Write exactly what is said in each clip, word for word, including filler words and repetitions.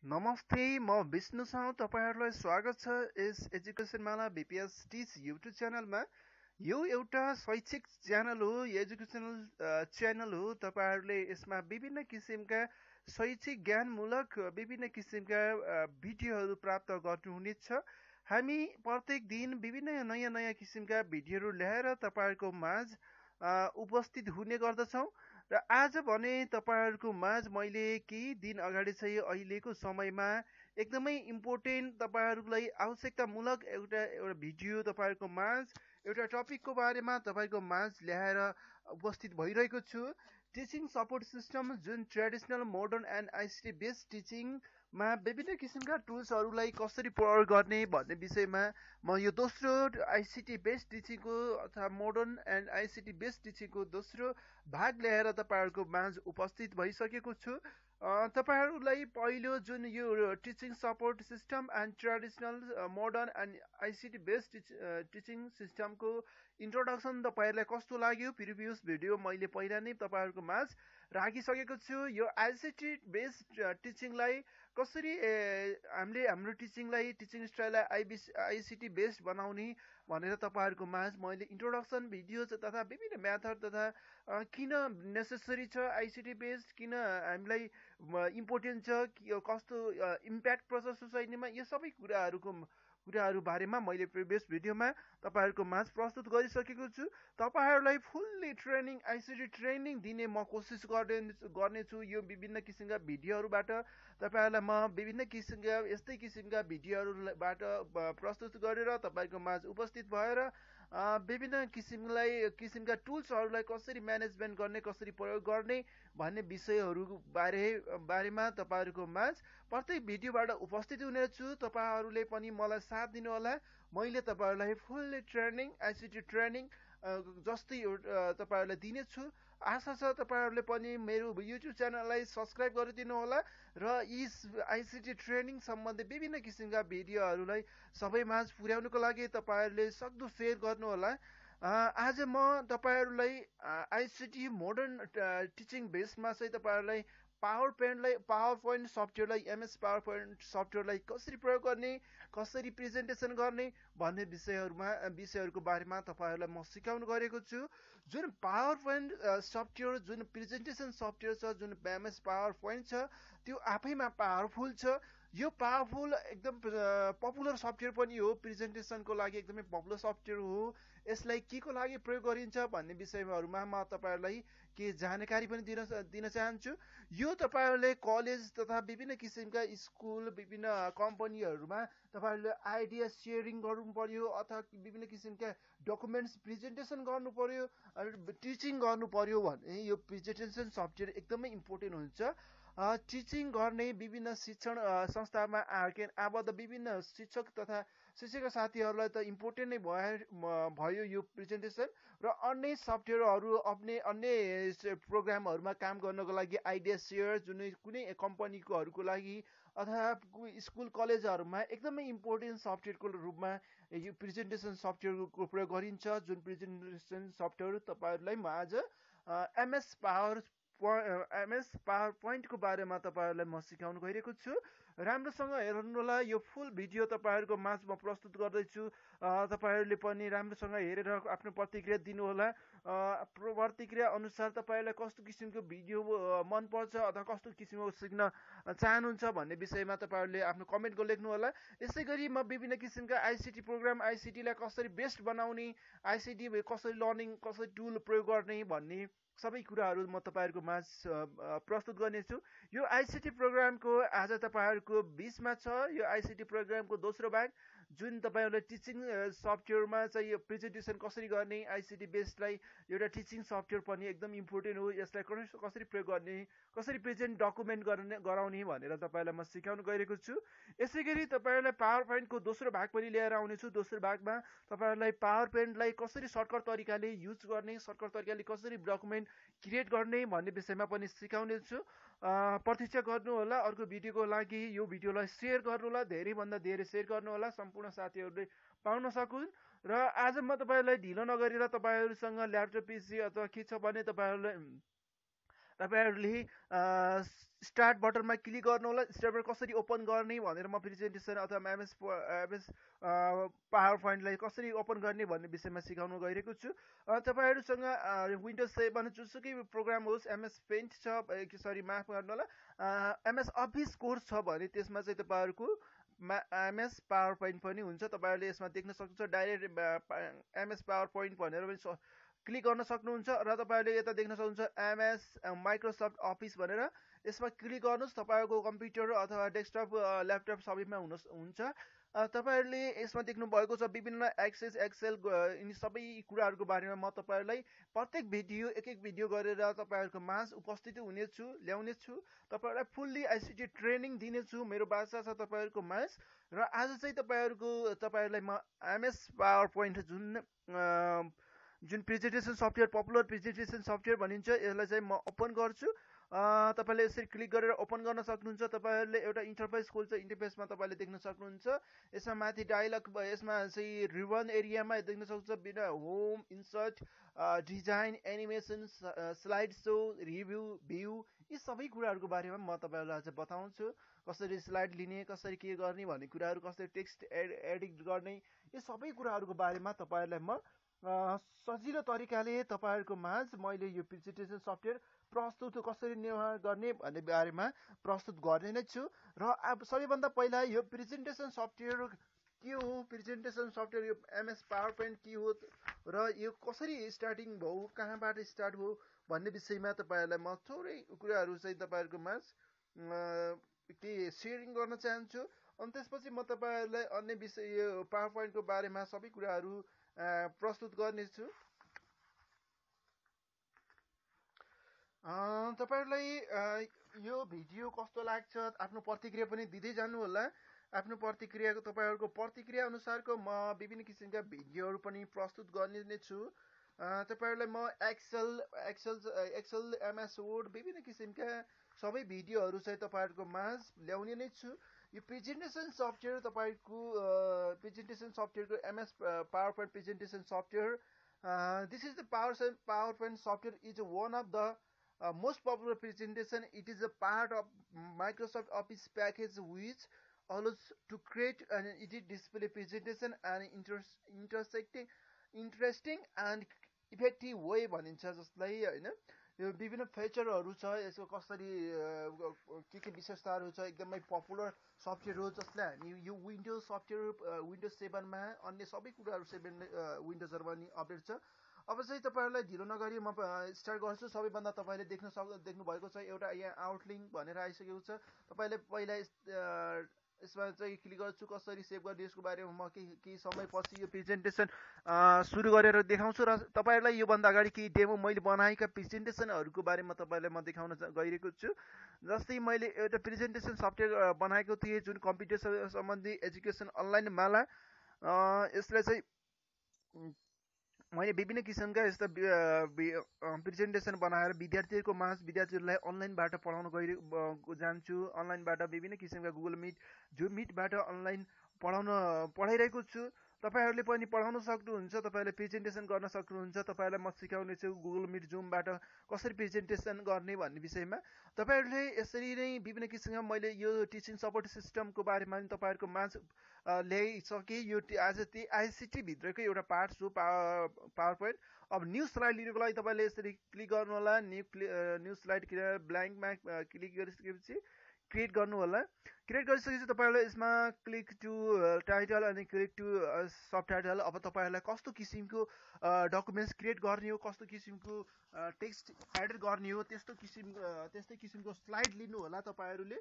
नमस्ते, म विष्णुसँग तपाईँहरूलाई स्वागत छ यस एजुकेसन माला बीपीएस टिच युट्युब च्यानलमा। यो एउटा शैक्षिक च्यानल हो, एजुकेसनल च्यानल हो। तपाईँहरूले यसमा विभिन्न किसिमका शैक्षिक ज्ञानमूलक विभिन्न किसिमका भिडियोहरू प्राप्त गर्नुहुनेछ। हामी प्रत्येक दिन विभिन्न नयाँ नयाँ किसिमका भिडियोहरू ल्याएर तपाईँहरूको माझ उपस्थित हुने गर्दछौँ। र आज भने तपाईँहरूको माझ मैले केही दिन अगाडि चाहिँ अहिलेको समयमा एकदमै इम्पोर्टेन्ट तपाईँहरूलाई आवश्यकतामूलक एउटा एउटा भिडियो तपाईँहरूको माझ एउटा टपिकको बारेमा तपाईँको माझ ल्याएर उपस्थित भइरहेको छु। टिचिङ सपोर्ट सिस्टम, जुन traditional, modern and ICT based टिचिङमा विभिन्न किसिमका टुल्सहरूलाई कसरी प्रयोग गर्ने भन्ने विषयमा म यो दोस्रो आइसिटी बेस्ड टिचिङको अथवा मोडर्न एन्ड आइसिटी बेस्ड टिचिङको दोस्रो भाग ल्याएर तपाईँहरूको माझ उपस्थित भइसकेको छु। तपाईँहरूलाई पहिलो जुन यो teaching support system and traditional, modern and ICT based teaching सिस्टमको इन्ट्रोडक्सन तपाईँहरूलाई कस्तो लाग्यो, प्रिभियस भिडियो मैले पहिला नै तपाईँहरूको माझ राखिसकेको छु। यो आइसिटी बेस्ड टिचिङलाई कसरी हामीले हाम्रो टिचिङलाई टिचिङ स्टाइललाई आइबिसी आइसिटी बेस्ड बनाउने भनेर तपाईँहरूको माझ मैले इन्ट्रोडक्सन भिडियो तथा विभिन्न मेथड तथा किन नेसेसरी छ आइसिटी बेस्ड, किन हामीलाई इम्पोर्टेन्ट छ, कस्तो इम्प्याक्ट पर्छ सोसाइटीमा, यो सबै कुराहरूको कुराहरू बारेमा मैले प्रिभियस भिडियोमा तपाईँहरूको माझ प्रस्तुत गरिसकेको छु। तपाईँहरूलाई फुल्ली ट्रेनिङ आइसिटी ट्रेनिङ दिने म कोसिस गर्ने गर्नेछु। यो विभिन्न किसिमका भिडियोहरूबाट तपाईँहरूलाई म विभिन्न किसिमका यस्तै किसिमका भिडियोहरूबाट प्रस्तुत गरेर तपाईँको माझ उपस्थित भएर विभिन्न किसिमलाई किसिमका टुल्सहरूलाई कसरी म्यानेजमेन्ट गर्ने, कसरी प्रयोग गर्ने भन्ने विषयहरू बारे बारेमा तपाईँहरूको माझ प्रत्येक भिडियोबाट उपस्थित हुनेछु। तपाईँहरूले पनि मलाई साथ दिनुहोला। मैले तपाईँहरूलाई फुल्ली ट्रेनिङ आइसिटी ट्रेनिङ जस्तै तपाईँहरूलाई दिनेछु। आशा छ तपाईँहरूले पनि मेरो युट्युब च्यानललाई सब्सक्राइब गरिदिनु होला र यी आइसिटी ट्रेनिङ सम्बन्धी विभिन्न किसिमका भिडियोहरूलाई सबै माझ पुर्याउनुको लागि तपाईँहरूले सक्दो सेयर गर्नुहोला। आज म तपाईँहरूलाई आइसिटी मोडर्न टिचिङ बेसमा चाहिँ तपाईँहरूलाई पावर पोइन्टलाई पावर पोइन्ट सफ्टवेयरलाई एमएस पावर पोइन्ट सफ्टवेयरलाई कसरी प्रयोग गर्ने, कसरी प्रेजेन्टेसन गर्ने भन्ने विषयहरूमा विषयहरूको बारेमा तपाईँहरूलाई म सिकाउनु गरेको छु। जुन पावर पोइन्ट सफ्टवेयर, जुन प्रेजेन्टेसन सफ्टवेयर छ, जुन एमएस पावर पोइन्ट छ, त्यो आफैमा पावरफुल छ। यो पावरफुल एकदम पपुलर सफ्टवेयर पनि हो, प्रेजेन्टेसनको लागि एकदमै पपुलर सफ्टवेयर हो। यसलाई के को लागि प्रयोग गरिन्छ भन्ने विषयहरूमा म तपाईँहरूलाई के जानकारी पनि दिन दिन चाहन्छु। यो तपाईँहरूले कलेज तथा विभिन्न किसिमका स्कुल, विभिन्न कम्पनीहरूमा तपाईँहरूले आइडिया सेयरिङ गर्नु पर्यो अथवा विभिन्न किसिमका डकुमेन्ट्स प्रेजेन्टेसन गर्नु पर्यो, टिचिङ गर्नु पर्यो भने यो प्रेजेन्टेसन सफ्टवेयर एकदमै इम्पोर्टेन्ट हुन्छ। टिचिङ गर्ने विभिन्न शिक्षण संस्थामा आबद्ध विभिन्न शिक्षक तथा शिक्षक साथीहरूलाई त इम्पोर्टेन्ट नै भयो भयो यो प्रेजेन्टेसन। र अन्य सफ्टवेयरहरू अन्य अन्य प्रोग्रामहरूमा काम गर्नको लागि आइडिया सेयर, जुनै कुनै कम्पनीकोहरूको लागि अथवा स्कुल कलेजहरूमा एकदमै इम्पोर्टेन्ट सफ्टवेयरको रूपमा यो प्रेजेन्टेसन सफ्टवेयरको प्रयोग गरिन्छ। जुन प्रेजेन्टेसन सफ्टवेयर तपाईँहरूलाई म आज एमएस पावर एमएस पावर पोइन्टको बारेमा तपाईँहरूलाई म सिकाउनु गइरहेको छु। राम्रोसँग हेर्नुहोला, यो फुल भिडियो तपाईँहरूको माझ म प्रस्तुत गर्दैछु। तपाईँहरूले पनि राम्रोसँग हेरेर आफ्नो प्रतिक्रिया दिनुहोला। प्रतिक्रिया अनुसार तपाईँहरूलाई कस्तो किसिमको भिडियो मनपर्छ अथवा कस्तो किसिमको सिक्न चाहनुहुन्छ भन्ने विषयमा तपाईँहरूले आफ्नो कमेन्टको लेख्नु होला। यसै गरी म विभिन्न किसिमका आइसिटी प्रोग्राम, आइसिटीलाई कसरी बेस्ट बनाउने, आइसिटी कसरी लर्निङ, कसरी टुल प्रयोग गर्ने भन्ने सबै कुराहरू म तपाईँहरूको माझ प्रस्तुत गर्नेछु। यो आइसिटी प्रोग्रामको आज तपाईँहरूको बिचमा छ। यो आइसिटी प्रोग्रामको दोस्रो भाग, जुन तपाईँहरूले टिचिङ सफ्टवेयरमा चाहिँ यो प्रेजेन्टेसन कसरी गर्ने, आइसिटी बेस्डलाई एउटा टिचिङ सफ्टवेयर पनि एकदम इम्पोर्टेन्ट हो। यसलाई कसरी प्रयोग गर्ने, कसरी प्रेजेन्ट डकुमेन्ट गर्ने गराउने भनेर तपाईँलाई म सिकाउनु गइरहेको छु। यसै गरी तपाईँहरूलाई पावर पोइन्टको दोस्रो भाग पनि लिएर आउनेछु। दोस्रो भागमा तपाईँहरूलाई पावर पोइन्टलाई कसरी सर्टकट तरिकाले युज गर्ने, सर्टकट तरिकाले कसरी डकुमेन्ट क्रिएट गर्ने भन्ने विषयमा पनि सिकाउने छु। प्रतीक्षा गर्नुहोला। अर्को भिडियोको लागि यो भिडियोलाई सेयर गर्नुहोला, धेरैभन्दा धेरै सेयर गर्नुहोला, सम्पूर्ण साथीहरूले पाउन सकुन्। र आज म तपाईँहरूलाई ढिलो नगरेर तपाईँहरूसँग ल्यापटप पिसी अथवा के छ भने तपाईँहरूलाई तपाईँहरूले स्टार्ट बटनमा क्लिक गर्नु होला। स्टार्ट बटन कसरी ओपन गर्ने भनेर म प्रेजेन्टेसन अथवा एमएस एमएस पावर पोइन्टलाई कसरी ओपन गर्ने भन्ने विषयमा सिकाउन गइरहेको छु। अ, तपाईँहरूसँग विन्डोज सेभेन जुनसुकै प्रोग्राम होस्, एमएस पेन्ट छ, सरी माफ गर्नु होला, एमएस अफिस कोर्स छ भने त्यसमा चाहिँ तपाईँहरूको एमएस पावर पोइन्ट पनि हुन्छ। तपाईँहरूले यसमा देख्न सक्नुहुन्छ डाइरेक्ट एमएस पावर पोइन्ट भनेर पनि क्लिक गर्न सक्नुहुन्छ र तपाईँहरूले यता देख्न सक्नुहुन्छ एमएस माइक्रोसफ्ट अफिस भनेर। यसमा क्लिक गर्नुहोस्। तपाईँको कम्प्युटर अथवा डेस्कटप ल्यापटप सबैमा हुन हुन्छ। तपाईँहरूले यसमा देख्नु भएको छ विभिन्न एक्सेस एक्सेल यिनी सबै कुराहरूको बारेमा म तपाईँहरूलाई प्रत्येक भिडियो एक एक भिडियो गरेर तपाईँहरूको माझ उपस्थित हुनेछु, ल्याउनेछु। तपाईँहरूलाई फुल्ली आइसिटी ट्रेनिङ दिनेछु। मेरो बाचा छ तपाईँहरूको माझ। र आज चाहिँ तपाईँहरूको तपाईँहरूलाई म एमएस पावर पोइन्ट जुन जुन presentation software, popular presentation software भनिन्छ, यसलाई चाहिँ म ओपन गर्छु। तपाईँले यसरी क्लिक गरेर ओपन गर्न सक्नुहुन्छ। तपाईँहरूले एउटा इन्टरफेस खोल्छ। इन्टरफेसमा तपाईँले देख्न सक्नुहुन्छ यसमा माथि डायलग, यसमा चाहिँ रिबन एरियामा देख्न सक्नुहुन्छ बिना home, insert, design, animation, slide show, review, view, यी सबै कुराहरूको बारेमा म तपाईँहरूलाई आज बताउँछु। कसरी स्लाइड लिने, कसरी के गर्ने भन्ने कुराहरू, कसरी टेक्स्ट एड एडिट गर्ने, यी सबै कुराहरूको बारेमा तपाईँहरूलाई म सजिलो तरिकाले तपाईँहरूको माझ मैले यो प्रेजेन्टेसन सफ्टवेयर प्रस्तुत कसरी निर्माण गर्ने भन्ने बारेमा प्रस्तुत गर्ने नै छु। र अब सबैभन्दा पहिला यो प्रेजेन्टेसन सफ्टवेयर के हो, प्रेजेन्टेसन सफ्टवेयर यो एमएस पावर पोइन्ट के हो र यो कसरी स्टार्टिङ भयो, कहाँबाट स्टार्ट भयो भन्ने विषयमा तपाईँहरूलाई म थोरै कुराहरू चाहिँ तपाईँहरूको माझ के सेयरिङ गर्न चाहन्छु। अनि त्यसपछि म तपाईँहरूलाई अन्य विषय यो पावर पोइन्टको बारेमा सबै कुराहरू प्रस्तुत गर्नेछु। तपाईँहरूलाई यो भिडियो कस्तो लाग्छ आफ्नो प्रतिक्रिया पनि दिँदै जानु होला। आफ्नो प्रतिक्रियाको तपाईँहरूको प्रतिक्रिया अनुसारको म विभिन्न किसिमका भिडियोहरू पनि प्रस्तुत गर्ने नै छु। तपाईँहरूलाई म Excel Excel Excel MS Word विभिन्न किसिमका सबै भिडियोहरू चाहिँ तपाईँहरूको माझ ल्याउने नै छु। यो प्रेजेन्टेसन सफ्टवेयर तपाईँको प्रेजेन्टेसन सफ्टवेयरको MS power point presentation software, this is the power power point software is one of the Uh, most popular presentation. It is a part of Microsoft Office package which allows to create an edit display presentation and inter intersecting interesting and effective way भनिन्छ जसलाई हैन। यो विभिन्न फिचरहरू छ, यसको कसरी के के विशेषताहरू छ, एकदमै पपुलर सफ्टवेयर हो जसलाई हामी यो विन्डोज सफ्टवेयर विन्डोज सेभेनमा अन्य सबै कुराहरू सेभेन विन्डोजहरूमा नि अपडेट छ। अब चाहिँ तपाईँहरूलाई ढिलो नगरी म स्टार्ट गर्छु। सबैभन्दा तपाईँले देख्न सक् देख्नुभएको छ एउटा यहाँ आउटलिङ भनेर आइसकेको छ। तपाईँले पहिला यसमा चाहिँ क्लिक गर्छु कसरी सेभ गर्ने यसको बारेमा म केही केही समयपछि यो प्रेजेन्टेसन सुरु गरेर देखाउँछु। र तपाईँहरूलाई योभन्दा अगाडि केही डेमो मैले बनाएका प्रेजेन्टेसनहरूको बारेमा तपाईँलाई म देखाउन गइरहेको छु। जस्तै मैले एउटा प्रेजेन्टेसन सफ्टवेयर बनाएको थिएँ जुन कम्प्युटर सम्बन्धी एजुकेसन अनलाइन माला। यसलाई चाहिँ मैले विभिन्न किसिमका यस्ता प्रेजेन्टेसन बनाएर विद्यार्थीहरूको माझ विद्यार्थीहरूलाई अनलाइनबाट पढाउन गइ जान्छु। अनलाइनबाट विभिन्न किसिमका गुगल मिट, जुम मिटबाट अनलाइन पढाउन पढाइरहेको छु। तपाईँहरूले पनि पढाउन सक्नुहुन्छ। तपाईँहरूले प्रेजेन्टेसन गर्न सक्नुहुन्छ। तपाईँहरूलाई म सिकाउनेछु गुगल मिट, जुमबाट कसरी प्रेजेन्टेसन गर्ने भन्ने विषयमा। तपाईँहरूले यसरी नै विभिन्न किसिमका मैले यो टिचिङ सपोर्ट सिस्टमको बारेमा पनि तपाईँहरूको माझ ल्याइसकेँ। यो आज त्यही आइसिटी भित्रकै एउटा पार्ट हो पावर पोइन्ट। अब न्यू स्लाइड लिनुको लागि तपाईँले यसरी क्लिक गर्नु होला। न्यू न्यू स्लाइड ब्ल्याङ्कमा क्लिक गरिसकेपछि क्रिएट गर्नु होला। क्रिएट गरिसकेपछि तपाईँहरूलाई यसमा क्लिक टु टाइटल अनि क्लिक टु सब टाइटल। अब तपाईँहरूलाई कस्तो किसिमको डकुमेन्ट्स क्रिएट गर्ने हो, कस्तो किसिमको टेक्स्ट एड गर्ने हो, त्यस्तो किसिम त्यस्तै किसिमको स्लाइड लिनु होला। तपाईँहरूले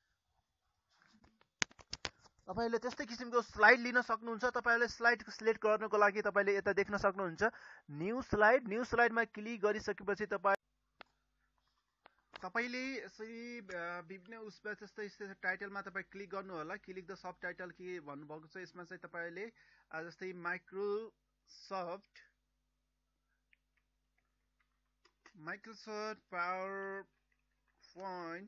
तपाईँले त्यस्तै किसिमको स्लाइड लिन सक्नुहुन्छ। तपाईँहरूले स्लाइड सिलेक्ट गर्नको लागि तपाईँले यता देख्न सक्नुहुन्छ न्यू स्लाइड। न्यू स्लाइडमा क्लिक गरिसकेपछि तपाईँ तपाईँले यसरी विभिन्न उसमा जस्तै टाइटलमा तपाईँ क्लिक गर्नु होला। क्लिक द सब टाइटल के भन्नुभएको छ यसमा चाहिँ तपाईँले जस्तै माइक्रोसफ्ट माइक्रोसफ्ट पावर पोइन्ट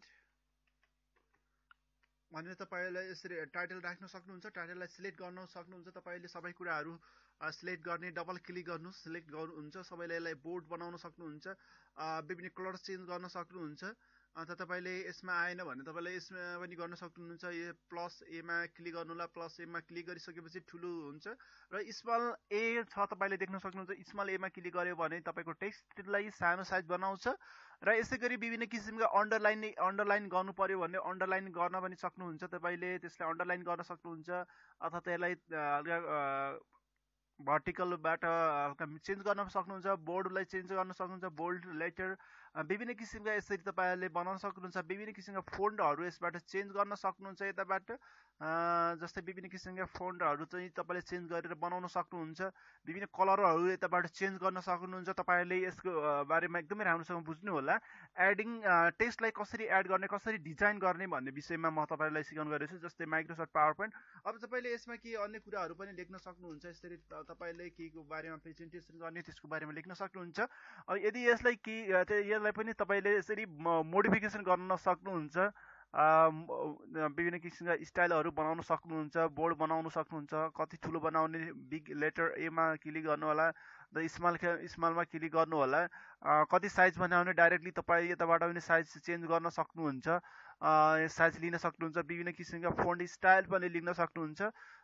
भनेर तपाईँलाई यसरी टाइटल राख्न सक्नुहुन्छ। टाइटललाई सिलेक्ट गर्न सक्नुहुन्छ। तपाईँले सबै कुराहरू सिलेक्ट गर्ने, डबल क्लिक गर्नु सिलेक्ट गर्नुहुन्छ। सबैले यसलाई बोर्ड बनाउन सक्नुहुन्छ, विभिन्न कलर चेन्ज गर्न सक्नुहुन्छ। अन्त तपाईँले यसमा आएन भने तपाईँले यसमा पनि गर्न सक्नुहुन्छ। यो प्लस एमा क्लिक गर्नु होला, प्लस एमा क्लिक गरिसकेपछि ठुलो हुन्छ र स्मल ए छ तपाईँले देख्न सक्नुहुन्छ। स्मल एमा क्लिक गर्यो भने तपाईँको टेक्स्टलाई सानो साइज बनाउँछ र यसै गरी विभिन्न किसिमका अन्डरलाइन अन्डरलाइन गर्नु पर्यो भने अन्डरलाइन गर्न पनि सक्नुहुन्छ। तपाईँले त्यसलाई अन्डरलाइन गर्न सक्नुहुन्छ अथवा त्यसलाई भर्टिकलबाट हल्का चेन्ज गर्न सक्नुहुन्छ, बोर्डलाई चेन्ज गर्न सक्नुहुन्छ, बोल्ड लेटर विभिन्न किसिमका यसरी तपाईँहरूले बनाउन सक्नुहुन्छ। विभिन्न किसिमका फोन्टहरू यसबाट चेन्ज गर्न सक्नुहुन्छ यताबाट, जस्तै विभिन्न किसिमका फोन्टहरू चाहिँ तपाईँले चेन्ज गरेर बनाउन सक्नुहुन्छ। विभिन्न कलरहरू यताबाट चेन्ज गर्न सक्नुहुन्छ। तपाईँहरूले यसको बारेमा एकदमै राम्रोसँग बुझ्नु होला। एडिङ टेक्स्टलाई कसरी एड गर्ने, कसरी डिजाइन गर्ने भन्ने विषयमा म तपाईँहरूलाई सिकाउन गइरहेको छु, जस्तै माइक्रोसफ्ट पावर पोइन्ट। अब तपाईँले यसमा के अन्य कुराहरू पनि लेख्न सक्नुहुन्छ। यसरी तपाईँले के को बारेमा प्रेजेन्टेसन गर्ने त्यसको बारेमा लेख्न सक्नुहुन्छ। यदि यसलाई के यसलाई पनि तपाईँले यसरी मोडिफिकेसन गर्न सक्नुहुन्छ। विभिन्न किसिमका स्टाइलहरू बनाउन सक्नुहुन्छ, बोर्ड बनाउन सक्नुहुन्छ। कति ठुलो बनाउने, बिग लेटर एमा क्लिक गर्नु होला, र स्मल स्मलमा क्लिक गर्नु होला। कति साइज बनाउने डाइरेक्टली तपाईँ यताबाट पनि साइज चेन्ज गर्न सक्नुहुन्छ, साइज लिन सक्नुहुन्छ। विभिन्न किसिमका फोन्ट स्टाइल पनि लिन सक्नुहुन्छ।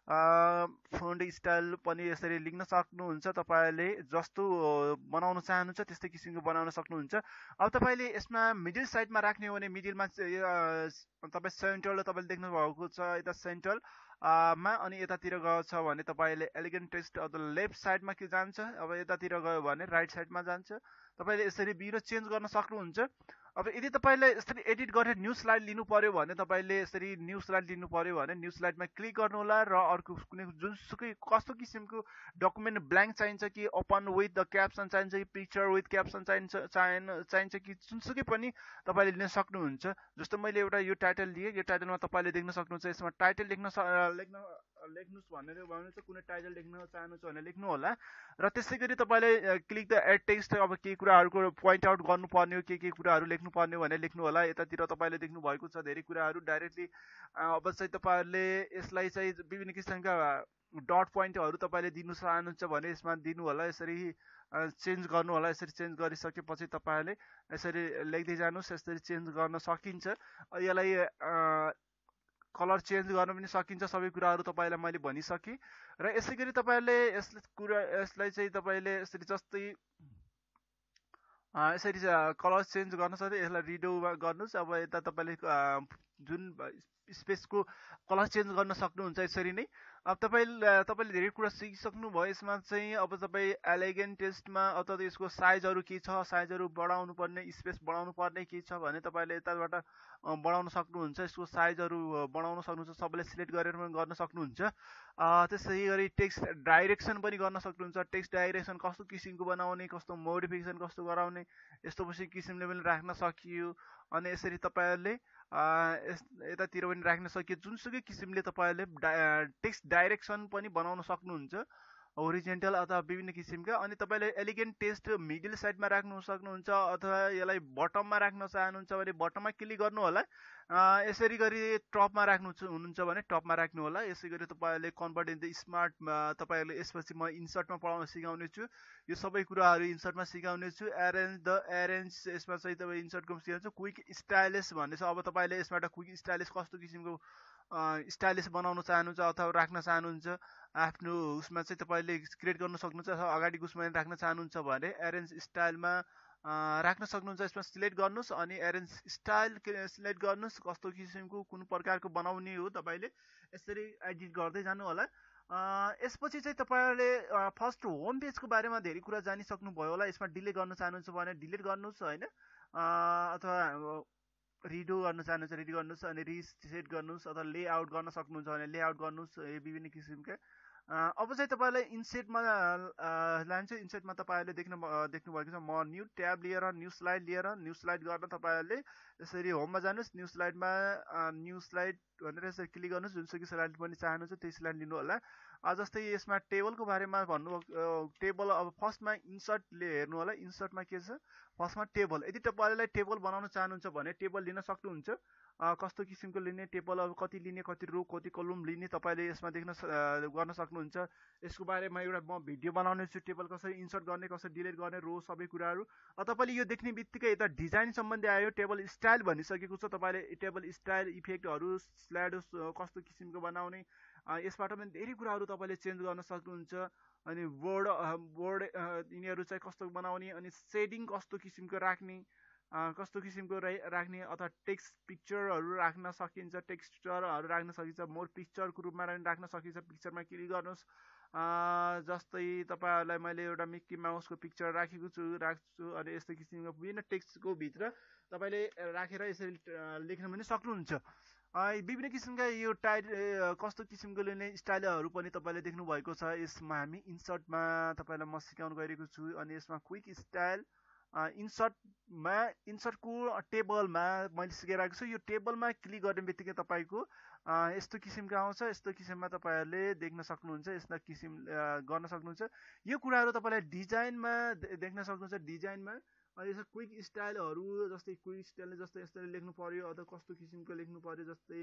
फोन्ट स्टाइल पनि यसरी लेख्न सक्नुहुन्छ। तपाईँले जस्तो बनाउन चाहनुहुन्छ त्यस्तै किसिमको बनाउन सक्नुहुन्छ। अब तपाईँले यसमा मिडल साइडमा राख्ने हो भने मिडलमा तपाईँ सेन्ट्रल तपाईँले देख्नु भएको छ यता सेन्ट्रल मा, अनि यतातिर गएको छ भने तपाईँले एलिगेन्ट टेक्स्ट अब लेफ्ट साइडमा के जान्छ, अब यतातिर गयो भने राइट साइडमा जान्छ। तपाईँले यसरी बिरो चेन्ज गर्न सक्नुहुन्छ। अब यदि तपाईँले यसरी एडिट गरेर न्यू स्लाइड लिनु पर्यो भने तपाईँले यसरी न्यू स्लाइड लिनु पर्यो भने न्यू स्लाइडमा क्लिक गर्नु होला र अर्को कुनै जुनसुकै कस्तो किसिमको डकुमेन्ट ब्ल्याङ्क चाहिन्छ कि ओपन विथ द क्याप्सन चाहिन्छ कि पिक्चर विथ क्याप्सन चाहिन्छ चाहिन्छ चाहिन्छ कि जुनसुकै पनि तपाईँले लिन सक्नुहुन्छ। जस्तो मैले एउटा यो टाइटल लिएँ, यो टाइटलमा तपाईँले देख्न सक्नुहुन्छ। यसमा टाइटल लेख्न लेख्न लेख्नुहोस् भनेर भन्नुहुन्छ, कुनै टाइटल लेख्न चाहनुहुन्छ भने लेख्नु होला। र त्यसै गरी तपाईँले क्लिक द एड टेक्स्ट, अब केही कुराहरूको पोइन्ट आउट गर्नुपर्ने हो, के के कुराहरू लेख्नुपर्ने हो भने लेख्नु होला। यतातिर तपाईँले देख्नु भएको छ धेरै कुराहरू डाइरेक्टली। अब चाहिँ तपाईँहरूले यसलाई चाहिँ विभिन्न किसिमका डट पोइन्टहरू तपाईँले दिनु चाहनुहुन्छ भने यसमा दिनु होला। यसरी चेन्ज गर्नु होला। यसरी चेन्ज गरिसकेपछि तपाईँहरूले यसरी लेख्दै जानुहोस्। यसरी चेन्ज गर्न सकिन्छ। यसलाई कलर चेन्ज गर्न पनि सकिन्छ। सबै कुराहरू तपाईँलाई मैले भनिसकेँ। र यसै गरी तपाईँहरूले यस कुरा यसलाई चाहिँ तपाईँले यसरी जस्तै यसरी कलर चेन्ज गर्न सक्छ। यसलाई रिडो गर्नुहोस्। अब यता तपाईँले जुन स्पेसको कलर चेन्ज गर्न सक्नुहुन्छ यसरी नै। अब तपाईँ तपाईँले धेरै कुरा सिकिसक्नुभयो यसमा चाहिँ। अब तपाईँ एलिगेन्ट टेक्स्टमा अथवा यसको साइजहरू के छ, साइजहरू बढाउनु पर्ने, स्पेस बढाउनु पर्ने के छ भने तपाईँले यताबाट बढाउन सक्नुहुन्छ। यसको साइजहरू बढाउन सक्नुहुन्छ। सबैले सिलेक्ट गरेर पनि गर्न सक्नुहुन्छ। त्यसै गरी टेक्स्ट डाइरेक्सन पनि गर्न सक्नुहुन्छ। टेक्स्ट डाइरेक्सन कस्तो किसिमको बनाउने, कस्तो मोडिफिकेसन कस्तो गराउने, यस्तो किसिमले पनि राख्न सकियो। अनि यसरी तपाईँहरूले यतातिर पनि राख्न सकियो। जुनसुकै किसिमले तपाईँहरूले टेक्स्ट डाइरेक्सन पनि बनाउन सक्नुहुन्छ, ओरिजेन्टल अथवा विभिन्न किसिमका। अनि तपाईँले एलिगेन्ट टेक्स्ट मिडल साइडमा राख्नु सक्नुहुन्छ अथवा यसलाई बटममा राख्न चाहनुहुन्छ भने बटममा क्लिक गर्नु होला। यसरी गरी टपमा राख्नु हुनुहुन्छ भने टपमा राख्नु होला। यसै गरी तपाईँहरूले कन्भर्ट इन द स्मार्ट तपाईँहरूले यसपछि म इन्सर्टमा पढाउन सिकाउने छु। यो सबै कुराहरू इन्सर्टमा सिकाउने छु। एरेन्ज द एरेन्ज यसमा चाहिँ तपाईँ इन्सर्टको सिकाउँछु। क्विक स्टाइलिस भन्ने छ। अब तपाईँले यसबाट क्विक स्टाइलिस कस्तो किसिमको स्टाइलिस बनाउन चाहनुहुन्छ अथवा राख्न चाहनुहुन्छ आफ्नो उसमा चाहिँ तपाईँले क्रिएट गर्न सक्नुहुन्छ। अथवा अगाडिको उसमा राख्न चाहनुहुन्छ भने एरेन्ज स्टाइलमा राख्न सक्नुहुन्छ। यसमा सिलेक्ट गर्नुहोस् अनि एरेन्ज स्टाइल सिलेक्ट गर्नुहोस्। कस्तो किसिमको कुन प्रकारको बनाउने हो तपाईँले यसरी एडिट गर्दै जानु होला। यसपछि चाहिँ तपाईँहरूले फर्स्ट होम पेजको बारेमा धेरै कुरा जानिसक्नुभयो होला। यसमा डिलिट गर्न चाहनुहुन्छ भने डिलिट गर्नुहोस् होइन, अथवा रिडो गर्न चाहनुहुन्छ रिड गर्नुहोस्, अनि रिसेट गर्नुहोस्, अथवा लेआउट गर्न सक्नुहुन्छ भने लेआउट गर्नुहोस्। विभिन्न किसिमका अब चाहिँ तपाईँलाई इन्सेटमा लान्छ। इन्सेटमा तपाईँहरूले देख्न देख्नुभएको छ म न्यू ट्याब लिएर न्यू स्लाइड लिएर न्यू स्लाइड गर्न तपाईँहरूले यसरी होममा जानुहोस्। न्यू स्लाइडमा न्यू स्लाइड भनेर यसरी क्लिक गर्नुहोस्। जुनसुकै स्लाइड पनि चाहनुहुन्छ त्यही स्लाइड लिनु होला। जस्तै यसमा टेबलको बारेमा भन्नु, टेबल अब फर्स्टमा इन्सर्टले हेर्नु होला, इन्सर्टमा के छ फर्स्टमा टेबल। यदि तपाईँलाई टेबल बनाउन चाहनुहुन्छ भने टेबल लिन सक्नुहुन्छ। कस्तो किसिमको लिने टेबल, अब कति लिने, कति रो कति कलम लिने तपाईँले यसमा देख्न गर्न सक्नुहुन्छ। यसको बारेमा एउटा म भिडियो बनाउने छु, टेबल कसरी इन्सर्ट गर्ने, कसरी डिलिट गर्ने, रो सबै कुराहरू। तपाईँले यो देख्ने बित्तिकै यता डिजाइन सम्बन्धी आयो, टेबल स्टाइल भनिसकेको छ। तपाईँले टेबल स्टाइल, इफेक्टहरू, स्लाइड कस्तो किसिमको बनाउने, यसबाट पनि धेरै कुराहरू तपाईँले चेन्ज गर्न सक्नुहुन्छ। अनि बोर्ड बोर्ड यिनीहरू चाहिँ कस्तो बनाउने, अनि सेडिङ कस्तो किसिमको राख्ने, कस्तो किसिमको राख्ने, अथवा टेक्स्ट पिक्चरहरू राख्न सकिन्छ, टेक्स्चरहरू राख्न सकिन्छ, मोर पिक्चरको रूपमा राख्न सकिन्छ। पिक्चरमा क्लिक गर्नुहोस्। जस्तै तपाईँहरूलाई मैले एउटा मिक्की माउसको पिक्चर राखेको छु राख्छु अनि यस्तो किसिमको विभिन्न टेक्स्टको भित्र तपाईँले राखेर यसरी लेख्न पनि सक्नुहुन्छ। विभिन्न किसिमका यो टाइट कस्तो किसिमको लिने स्टाइलहरू पनि तपाईँले देख्नु भएको छ। यसमा हामी इन्सर्टमा तपाईँलाई म सिकाउन गइरहेको छु। अनि यसमा क्विक स्टाइल इन्सर्टमा, इन्सर्टको टेबलमा मैले सिकाइरहेको छु। यो टेबलमा क्लिक गर्ने बित्तिकै तपाईँको यस्तो किसिमको आउँछ। यस्तो किसिममा तपाईँहरूले देख्न सक्नुहुन्छ, यस्ता किसिम गर्न सक्नुहुन्छ। यो कुराहरू तपाईँलाई डिजाइनमा देख्न सक्नुहुन्छ। डिजाइनमा अनि यसो क्विक स्टाइलहरू, जस्तै क्विक स्टाइलले जस्तै यस्तै लेख्नु पर्यो अथवा कस्तो किसिमको लेख्नु पर्यो, जस्तै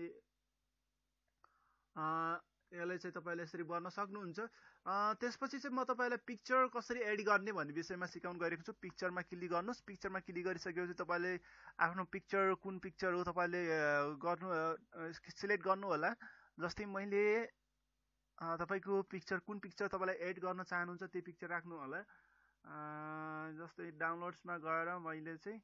यसलाई चाहिँ तपाईँले यसरी गर्न सक्नुहुन्छ। त्यसपछि चाहिँ म तपाईँलाई पिक्चर कसरी एड गर्ने भन्ने विषयमा सिकाउन गइरहेको छु। पिक्चरमा क्लिक गर्नुहोस्। पिक्चरमा क्लिक गरिसकेपछि तपाईँले आफ्नो पिक्चर कुन पिक्चर हो तपाईँले गर्नु सिलेक्ट गर्नु होला। जस्तै मैले तपाईँको पिक्चर कुन पिक्चर तपाईँलाई एड गर्न चाहनुहुन्छ त्यो पिक्चर राख्नु होला। जस्तै डाउनलोड्समा गएर मैले चाहिँ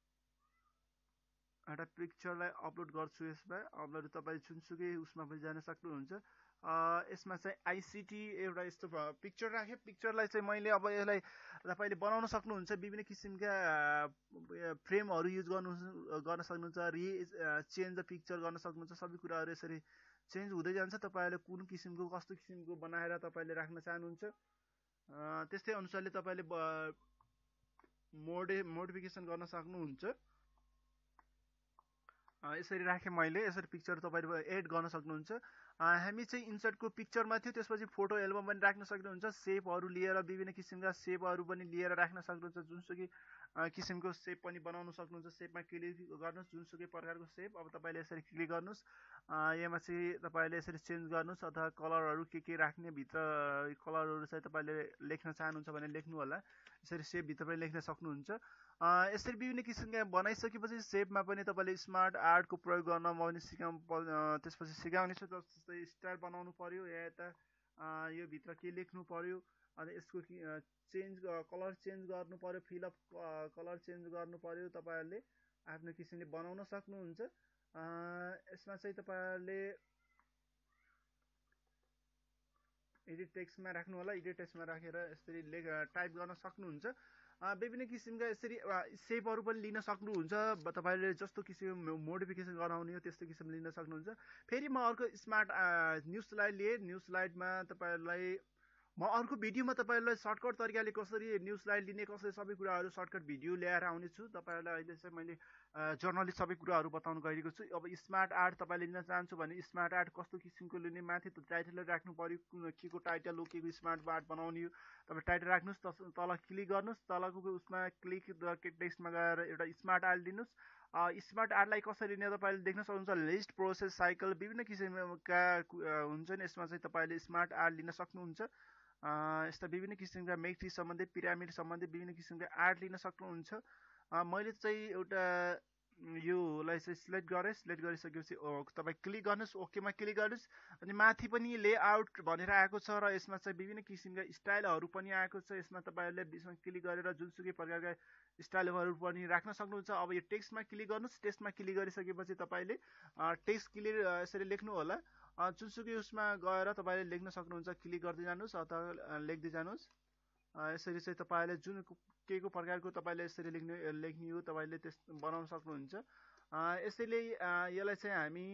एउटा पिक्चरलाई अपलोड गर्छु। यसमा अपलोड तपाईँ जुनसुकै उसमा पनि जान सक्नुहुन्छ। यसमा चाहिँ आइसिटी एउटा यस्तो पिक्चर राखेँ। पिक्चरलाई चाहिँ मैले अब यसलाई तपाईँले बनाउन सक्नुहुन्छ। विभिन्न किसिमका फ्रेमहरू युज गर्नु गर्न सक्नुहुन्छ। रि चेन्ज द पिक्चर गर्न सक्नुहुन्छ। सबै कुराहरू यसरी चेन्ज हुँदै जान्छ। तपाईँहरूले कुन किसिमको कस्तो किसिमको बनाएर तपाईँले राख्न चाहनुहुन्छ त्यस्तै अनुसारले तपाईँले मोडे मोडिफिकेसन गर्न सक्नुहुन्छ। यसरी राखेँ मैले। यसरी पिक्चर तपाईँले एड गर्न सक्नुहुन्छ। हामी चाहिँ इन्सर्टको पिक्चरमा थियो, त्यसपछि फोटो एल्बम पनि राख्न सक्नुहुन्छ। सेपहरू लिएर विभिन्न किसिमका सेपहरू पनि लिएर राख्न सक्नुहुन्छ। जुनसुकै किसिमको सेप पनि बनाउन सक्नुहुन्छ। सेपमा क्लिक गर्नुहोस्, जुनसुकै प्रकारको सेप। अब तपाईँले यसरी क्लिक गर्नुहोस्। यसमा चाहिँ तपाईँले यसरी चेन्ज गर्नुहोस् अथवा कलरहरू के के राख्ने, भित्र कलरहरू चाहिँ तपाईँले लेख्न चाहनुहुन्छ भने लेख्नु होला। यसरी सेपभित्र पनि लेख्न सक्नुहुन्छ। यसरी विभिन्न किसिमका बनाइसकेपछि सेपमा पनि तपाईँले स्मार्ट आर्टको प्रयोग गर्न म पनि सिकाउ त्यसपछि सिकाउने छु। जस्तै स्टाइल बनाउनु पर्यो, या यता यो भित्र के लेख्नु पर्यो, अनि यसको चेन्ज कलर चेन्ज गर्नु पर्यो, फिलअप कलर चेन्ज गर्नु पर्यो। तपाईँहरूले आफ्नो किसिमले बनाउन सक्नुहुन्छ। यसमा चाहिँ तपाईँहरूले एडिट टेक्स्टमा राख्नु होला। एडिट टेक्स्टमा राखेर यसरी लेख टाइप गर्न सक्नुहुन्छ। विभिन्न किसिमका यसरी सेपहरू पनि लिन सक्नुहुन्छ। तपाईँले जस्तो किसिम मोडिफिकेसन गराउने हो त्यस्तो किसिम लिन सक्नुहुन्छ। फेरि म अर्को स्मार्ट न्यू स्लाइड लिएँ। न्यू स्लाइडमा तपाईँहरूलाई म अर्को भिडियोमा तपाईँहरूलाई सर्टकट तरिकाले कसरी न्यू स्लाइड लिने, कसरी सबै कुराहरू सर्टकट भिडियो ल्याएर आउने छु। तपाईँहरूलाई अहिले चाहिँ मैले जर्नली सबै कुराहरू बताउन गइरहेको छु। अब स्मार्ट आर्ट तपाईँले लिन चाहन्छु भने स्मार्ट आर्ट कस्तो किसिमको लिने, माथि त टाइटल राख्नु पर्यो, के को टाइटल हो, के को स्मार्ट आर्ट बनाउने हो। तपाईँ टाइटल राख्नुहोस्, तल क्लिक गर्नुहोस्। तलको उसमा क्लिक टेक्स्टमा गएर एउटा स्मार्ट आर्ट लिनुहोस्। स्मार्ट आर्टलाई कसरी लिने तपाईँले देख्न सक्नुहुन्छ। लिस्ट, प्रोसेस, साइकल विभिन्न किसिमका हुन्छ नि। यसमा चाहिँ तपाईँले स्मार्ट आर्ट लिन सक्नुहुन्छ। यस्ता विभिन्न किसिमका मेट्रिक सम्बन्धी, पिरामिड सम्बन्धी विभिन्न किसिमका आर्ट लिन सक्नुहुन्छ। मैले चाहिँ एउटा योलाई चाहिँ सिलेक्ट गरेँ। सिलेक्ट गरिसकेपछि तपाईँ क्लिक गर्नुहोस्, ओकेमा क्लिक गर्नुहोस्। अनि माथि पनि लेआउट भनेर आएको छ र यसमा चाहिँ विभिन्न किसिमका स्टाइलहरू पनि आएको छ। यसमा तपाईँहरूले बिचमा क्लिक गरेर जुनसुकै प्रकारका स्टाइलहरू पनि राख्न सक्नुहुन्छ। अब यो टेक्स्टमा क्लिक गर्नुहोस्। टेक्स्टमा क्लिक गरिसकेपछि तपाईँले टेक्स्ट क्लियर यसरी लेख्नु होला। जुनसुकै उसमा गएर तपाईँले लेख्न सक्नुहुन्छ। क्लिक गर्दै जानुहोस् अथवा लेख्दै जानुहोस्। यसरी चाहिँ तपाईँले जुन के को प्रकारको तपाईँले यसरी लेख्ने लेख्ने हो तपाईँले त्यस बनाउन सक्नुहुन्छ। यसैले यसलाई चाहिँ हामी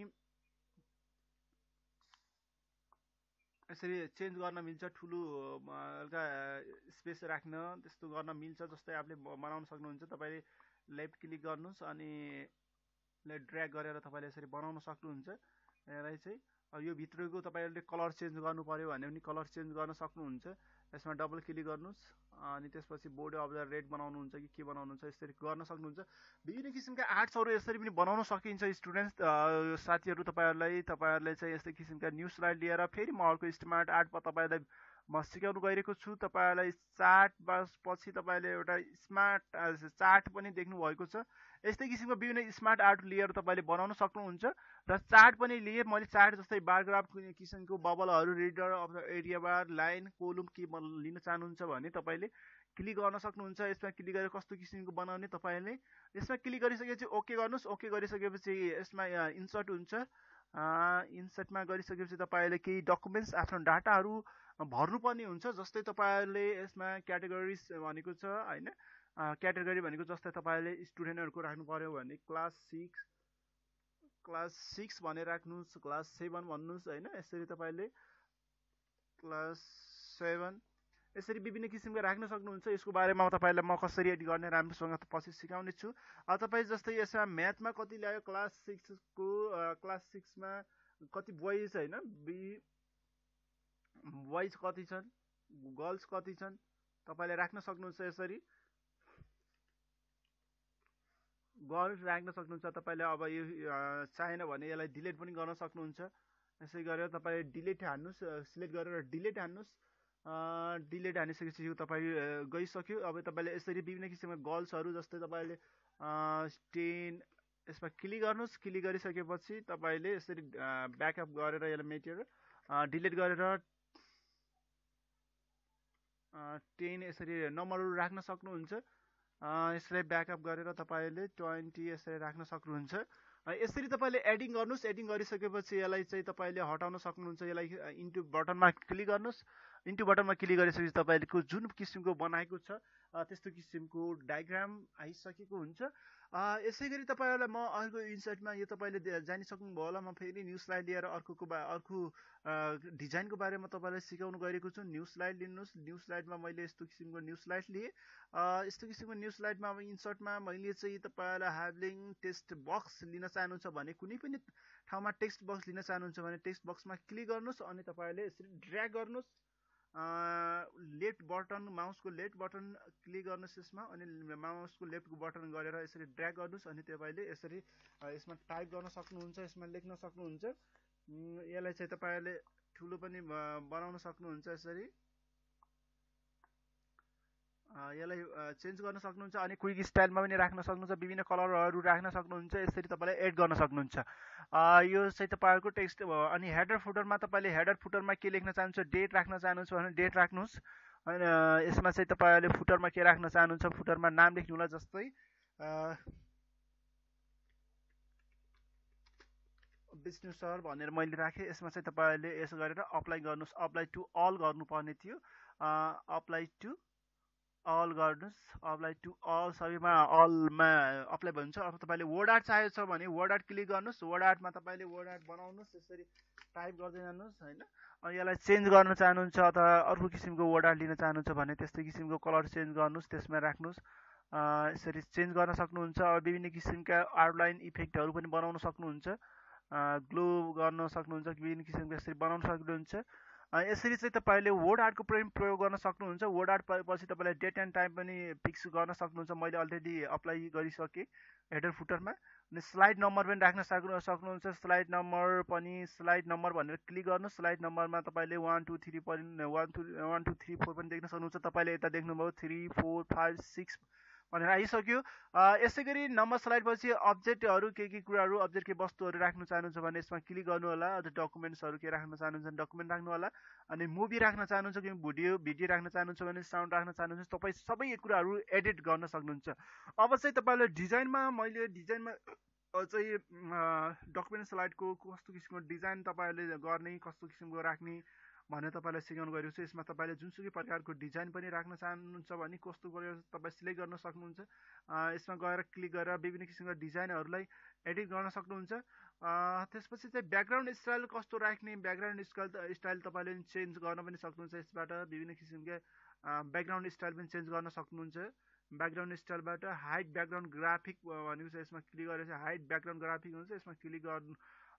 यसरी चेन्ज गर्न मिल्छ। ठुलो हल्का स्पेस राख्न त्यस्तो गर्न मिल्छ। जस्तै आफूले बनाउन सक्नुहुन्छ। तपाईँले लेफ्ट क्लिक गर्नुहोस् अनि ड्र्याग गरेर तपाईँले यसरी बनाउन सक्नुहुन्छ। यसलाई चाहिँ यो भित्रको तपाईँहरूले कलर चेन्ज गर्नु पर्यो भने पनि कलर चेन्ज गर्न सक्नुहुन्छ। यसमा डबल क्लिक गर्नुहोस् अनि त्यसपछि बोर्ड अफ द रेड बनाउनुहुन्छ कि के बनाउनुहुन्छ यसरी गर्न सक्नुहुन्छ। विभिन्न किसिमका आर्ट्सहरू यसरी पनि बनाउन सकिन्छ स्टुडेन्ट्स साथीहरू। तपाईँहरूलाई तपाईँहरूले चाहिँ यस्तै किसिमका न्यू स्लाइड लिएर फेरि म अर्को स्मार्ट आर्टमा तपाईँहरूलाई म सिकाउनु गइरहेको छु। तपाईँहरूलाई चार्ट पछि तपाईँले एउटा स्मार्ट चार्ट पनि देख्नु भएको छ। यस्तै किसिमको विभिन्न स्मार्ट आर्ट लिएर तपाईँले बनाउन सक्नुहुन्छ। र चार्ट पनि लिए मैले चार्ट जस्तै बारग्राफ किसिमको बबलहरू radar of the area bar line column के लिन चाहनुहुन्छ भने तपाईँले क्लिक गर्न सक्नुहुन्छ। यसमा क्लिक गरेर कस्तो किसिमको बनाउने तपाईँले यसमा क्लिक गरिसकेपछि ओके गर्नुहोस्। ओके गरिसकेपछि यसमा इन्सर्ट हुन्छ। इन्सर्टमा गरिसकेपछि तपाईँले केही डकुमेन्ट्स आफ्नो डाटाहरू भर्नुपर्ने हुन्छ। जस्तै तपाईँहरूले यसमा क्याटेगोरिज भनेको छ होइन। क्याटेगोरी भनेको जस्तै तपाईँले स्टुडेन्टहरूको राख्नु पर्यो भने क्लास सिक्स क्लास सिक्स भनेर राख्नुहोस्, क्लास सेभेन भन्नुहोस् होइन। यसरी तपाईँले क्लास सेभेन यसरी विभिन्न किसिमका राख्न सक्नुहुन्छ। यसको बारेमा तपाईँलाई म कसरी एडिट गर्ने राम्रोसँग पछि सिकाउने छु। तपाईँ जस्तै यसमा म्याथमा कति ल्यायो क्लास सिक्सको क्लास सिक्समा कति बोइज होइन, बी बोइज कति छन्, गर्ल्स कति छन् तपाईँले राख्न सक्नुहुन्छ। यसरी गर्ल्स राख्न सक्नुहुन्छ तपाईँले। अब यो चाहेन भने यसलाई डिलिट पनि गर्न सक्नुहुन्छ। यसै गरेर तपाईँले डिलिट हान्नुहोस्, सिलेक्ट गरेर डिलिट हान्नुहोस्। डिलिट हानिसकेपछि यो तपाईँ गइसक्यो। अब तपाईँले यसरी विभिन्न किसिमका गर्ल्सहरू जस्तै तपाईँले टेन यसमा क्लिक गर्नुहोस्। क्लिक गरिसकेपछि तपाईँले यसरी ब्याकअप गरेर यसलाई मेटेर डिलिट गरेर टेन यसरी नम्बरहरू राख्न सक्नुहुन्छ। यसलाई ब्याकअप गरेर तपाईँले ट्वेन्टी यसरी राख्न सक्नुहुन्छ। यसरी तपाईँले एडिङ गर्नुहोस्। एडिङ गरिसकेपछि यसलाई चाहिँ तपाईँले हटाउन सक्नुहुन्छ। यसलाई इन्टु बटनमा क्लिक गर्नुहोस्। इन्टु बटनमा क्लिक गरिसकेपछि तपाईँको जुन किसिमको बनाएको छ त्यस्तो किसिमको डायग्राम आइसकेको हुन्छ। यसै गरी तपाईँहरूलाई म अर्को इन्सर्टमा यो तपाईँले जानिसक्नुभयो होला। म फेरि न्यू स्लाइड लिएर अर्को अर्को डिजाइनको बारेमा तपाईँलाई सिकाउनु गइरहेको छु। न्यू स्लाइड लिनुहोस्। न्यू स्लाइडमा मैले यस्तो किसिमको न्यू स्लाइड लिएँ। यस्तो किसिमको न्यू स्लाइडमा अब इन्सर्टमा मैले चाहिँ तपाईँलाई हाइबलिङ टेक्स्ट बक्स लिन चाहनुहुन्छ भने कुनै पनि ठाउँमा टेक्स्ट बक्स लिन चाहनुहुन्छ भने टेक्स्ट बक्समा क्लिक गर्नुहोस् अनि तपाईँले यसरी ड्र्याग गर्नुहोस्। लेफ्ट बटन माउसको लेफ्ट बटन क्लिक गर्नुहोस् यसमा अनि माउसको लेफ्ट बटन गरेर यसरी ड्र्याग गर्नुहोस् अनि तपाईँले यसरी यसमा टाइप गर्न सक्नुहुन्छ, यसमा लेख्न सक्नुहुन्छ। यसलाई चाहिँ तपाईँले ठुलो पनि बनाउन सक्नुहुन्छ। यसरी यसलाई चेन्ज गर्न सक्नुहुन्छ अनि क्विक स्टाइलमा पनि राख्न सक्नुहुन्छ। विभिन्न कलरहरू राख्न सक्नुहुन्छ। यसरी तपाईँले एड गर्न सक्नुहुन्छ। यो चाहिँ तपाईँहरूको टेक्स्ट भयो। अनि हेडर फुटरमा तपाईँले हेडर फुटरमा के लेख्न चाहनुहुन्छ, डेट राख्न चाहनुहुन्छ भने डेट राख्नुहोस्। अनि यसमा चाहिँ तपाईँहरूले फुटरमा के राख्न चाहनुहुन्छ, फुटरमा नाम लेख्नु होला। जस्तै विष्णु सर भनेर मैले राखेँ। यसमा चाहिँ तपाईँहरूले यसो गरेर अप्लाई गर्नुहोस्। अप्लाई टु अल गर्नुपर्ने थियो। अप्लाई टु अल गर्नुहोस्। अप्लाई टु अल सबैमा अलमा अप्लाई भन्छ। अब तपाईँले वर्ड आर्ट चाहेको छ भने वर्ड आर्ट क्लिक गर्नुहोस्। वर्ड आर्टमा तपाईँले वर्ड आर्ट बनाउनुहोस्। यसरी टाइप गर्दै जानुहोस् होइन। अनि यसलाई चेन्ज गर्न चाहनुहुन्छ अथवा अर्को किसिमको वर्ड आर्ट लिन चाहनुहुन्छ भने त्यस्तै किसिमको कलर चेन्ज गर्नुहोस्, त्यसमा राख्नुहोस्। यसरी चेन्ज गर्न सक्नुहुन्छ। अब विभिन्न किसिमका आउटलाइन इफेक्टहरू पनि बनाउन सक्नुहुन्छ। ग्लो गर्न सक्नुहुन्छ। विभिन्न किसिमको यसरी बनाउन सक्नुहुन्छ। यसरी चाहिँ तपाईँले वर्ड आर्टको पनि प्रयोग गर्न सक्नुहुन्छ। वर्ड आर्ट पछि तपाईँले डेट एन्ड टाइम पनि फिक्स गर्न सक्नुहुन्छ। मैले अलरेडी अप्लाई गरिसकेँ हेडर फुटरमा। अनि स्लाइड नम्बर पनि राख्न सक्नु सक्नुहुन्छ। स्लाइड नम्बर पनि स्लाइड नम्बर भनेर क्लिक गर्नुहोस्। स्लाइड नम्बरमा तपाईँले वान टू थ्री पनि one two one two three four पनि देख्न सक्नुहुन्छ। तपाईँले यता देख्नुभयो थ्री फोर फाइभ सिक्स भनेर आइसक्यो। यसै गरी नम्बर स्लाइड पछि अब्जेक्टहरू के के कुराहरू अब्जेक्ट के वस्तुहरू राख्न चाहनुहुन्छ भने यसमा क्लिक गर्नु होला। अझ डकुमेन्ट्सहरू के राख्न चाहनुहुन्छ डकुमेन्ट राख्नु होला। अनि मुभी राख्न चाहनुहुन्छ कि भिडियो भिडियो राख्न चाहनुहुन्छ भने साउन्ड राख्न चाहनुहुन्छ। तपाईँ सबै कुराहरू एडिट गर्न सक्नुहुन्छ। अब चाहिँ तपाईँले डिजाइनमा मैले डिजाइनमा चाहिँ डकुमेन्ट स्लाइडको कस्तो किसिमको डिजाइन तपाईँहरूले गर्ने कस्तो किसिमको राख्ने भनेर तपाईँलाई सिकाउनु गएको छु। यसमा तपाईँले जुनसुकै प्रकारको डिजाइन पनि राख्न चाहनुहुन्छ भने कस्तो गरेर तपाईँ सिलेक्ट गर्न सक्नुहुन्छ। यसमा गएर क्लिक गरेर विभिन्न किसिमका डिजाइनहरूलाई एडिट गर्न सक्नुहुन्छ। त्यसपछि चाहिँ ब्याकग्राउन्ड स्टाइल कस्तो राख्ने ब्याकग्राउन्ड स्टाइल स्टाइल तपाईँले चेन्ज गर्न पनि सक्नुहुन्छ। यसबाट विभिन्न किसिमका ब्याकग्राउन्ड स्टाइल पनि चेन्ज गर्न सक्नुहुन्छ। ब्याकग्राउन्ड स्टाइलबाट हाइड ब्याकग्राउन्ड ग्राफिक भनेको छ। यसमा क्लिक गरेर हाइड ब्याकग्राउन्ड ग्राफिक हुन्छ। यसमा क्लिक गर्नु